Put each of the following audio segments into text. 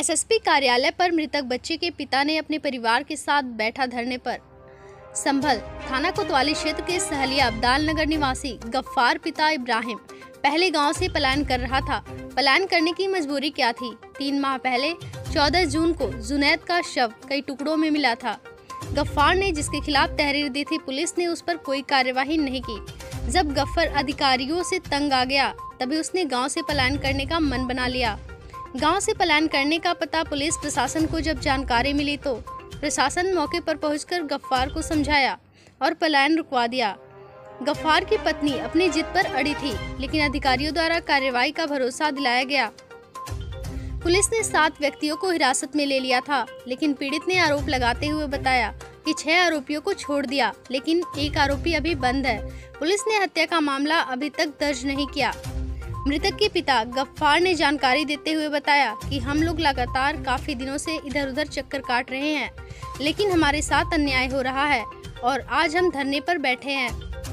SSP कार्यालय पर मृतक बच्चे के पिता ने अपने परिवार के साथ बैठा धरने पर। संभल थाना कोतवाली क्षेत्र के सहलिया अब्दाल नगर निवासी गफ्फार पिता इब्राहिम पहले गांव से पलायन कर रहा था। पलायन करने की मजबूरी क्या थी? 3 माह पहले 14 जून को जुनैद का शव कई टुकड़ों में मिला था। गफ्फार ने जिसके खिलाफ तहरीर दी थी, पुलिस ने उस पर कोई कार्यवाही नहीं की। जब गफ्फार अधिकारियों से तंग आ गया तभी उसने गांव से पलायन करने का मन बना लिया। गांव से पलायन करने का पता पुलिस प्रशासन को जब जानकारी मिली तो प्रशासन मौके पर पहुंचकर गफ्फार को समझाया और पलायन रुकवा दिया। गफ्फार की पत्नी अपनी जिद पर अड़ी थी, लेकिन अधिकारियों द्वारा कार्रवाई का भरोसा दिलाया गया। पुलिस ने 7 व्यक्तियों को हिरासत में ले लिया था, लेकिन पीड़ित ने आरोप लगाते हुए बताया कि 6 आरोपियों को छोड़ दिया, लेकिन एक आरोपी अभी बंद है। पुलिस ने हत्या का मामला अभी तक दर्ज नहीं किया। मृतक के पिता गफ्फार ने जानकारी देते हुए बताया कि हम लोग लगातार काफी दिनों से इधर उधर चक्कर काट रहे हैं, लेकिन हमारे साथ अन्याय हो रहा है और आज हम धरने पर बैठे हैं।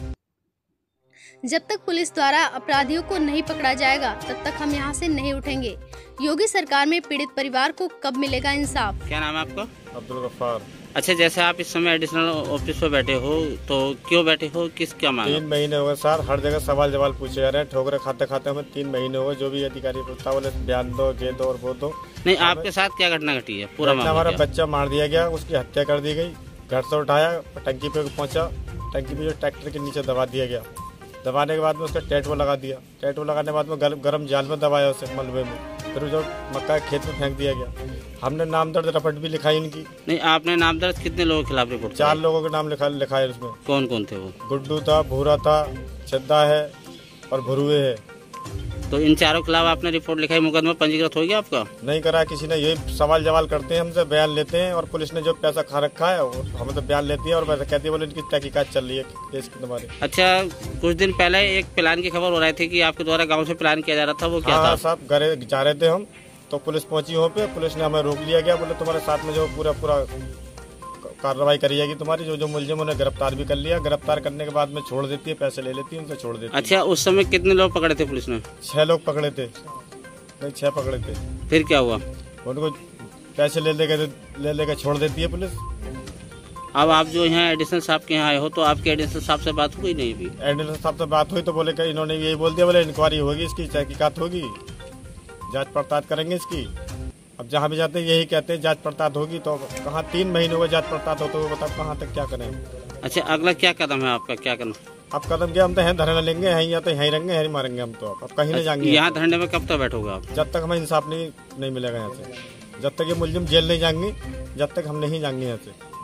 जब तक पुलिस द्वारा अपराधियों को नहीं पकड़ा जाएगा तब तक हम यहाँ से नहीं उठेंगे। योगी सरकार में पीड़ित परिवार को कब मिलेगा इंसाफ? क्या नाम है आपका? अब्दुल गफ्फार। अच्छा, जैसे आप इस समय एडिशनल ऑफिस पर बैठे हो तो क्यों बैठे हो, किस क्या मांग? 3 महीने हो गए सर, हर जगह सवाल जवाल पूछे जा रहे हैं। ठोकरे खाते खाते हमें 3 महीने हो गए। जो भी अधिकारी पूछता बोले बयान दो, ये दो और वो दो। नहीं, आपके साथ क्या घटना घटी है? पूरा मामला हमारा क्या? बच्चा मार दिया गया, उसकी हत्या कर दी गई। घर से उठाया, टंकी पे पहुंचा, टंकी पे जो ट्रैक्टर के नीचे दबा दिया गया। दबाने के बाद में उसका टैटू लगा दिया। टैटू लगाने के बाद में गर्म जाल में दबाया उसे मलबे में, फिर जो मक्का खेत में फेंक दिया गया। हमने नाम दर्ज रपट भी लिखाई उनकी। नहीं, आपने नाम दर्ज कितने लोगों के खिलाफ रिपोर्ट? 4 लोगों के नाम लिखा है उसमें। कौन कौन थे वो? गुड्डू था, भूरा था, छद्दा है और भरुए है। तो इन चारों के खिलाफ आपने रिपोर्ट लिखाई, मुकदमा पंजीकृत हो गया आपका? नहीं करा किसी ने। यही सवाल जवाल करते हैं हमसे, बयान लेते हैं और पुलिस ने जो पैसा खा रखा है हमें तो बयान लेती है और वैसे कहती है बोले इनकी तहकीकात चल रही है केस की तुम्हारी। अच्छा, कुछ दिन पहले एक प्लान की खबर हो रही थी कि आपके द्वारा गांव से प्लान किया जा रहा था, वो क्या था? साहब, घर जा रहे थे हम तो पुलिस पहुंची वहाँ पे। पुलिस ने हमें रोक लिया गया, बोले तुम्हारे साथ में जो पूरा कार्रवाई करी जाएगी तुम्हारी। जो मुलजिम उन्हें गिरफ्तार भी कर लिया। गिरफ्तार करने के बाद में छोड़ देती है, पैसे ले लेती है, उनसे छोड़ देती है। अच्छा, उस समय कितने लोग पकड़े थे पुलिस ने? 6 लोग पकड़े थे। नहीं, 6 पकड़े थे। फिर क्या हुआ? उनको पैसे ले लेके छोड़ देती है पुलिस। अब आप जो यहाँ एडिशनल साहब के यहाँ आए हो तो आपके एडिशनल साहब से बात हुई नहीं? भी एडिशनल साहब से बात हुई तो बोले कि इन्होंने यही बोल दिया, बोले इंक्वायरी होगी, इसकी तहकीकात होगी, जांच पड़ताल करेंगे इसकी। अब जहाँ भी जाते हैं यही कहते हैं जांच पड़ताल होगी। तो कहाँ 3 महीने हो गए जांच पड़ताल हो, तो वो बताओ कहाँ तक क्या करें? अच्छा, अगला क्या कदम है आपका? क्या करना? अब कदम क्या, हम तो हैं धरना लेंगे, यहीं या तो यहीं रहेंगे, यहीं मारेंगे हम तो। अब कहीं नहीं जाएंगे। यहाँ धरने में कब तक बैठोगे आप? जब तक हमें इंसाफ नहीं मिलेगा यहाँ से। जब तक ये मुलजिम जेल नहीं जाएंगे, जब तक हम नहीं जाएंगे यहाँ से।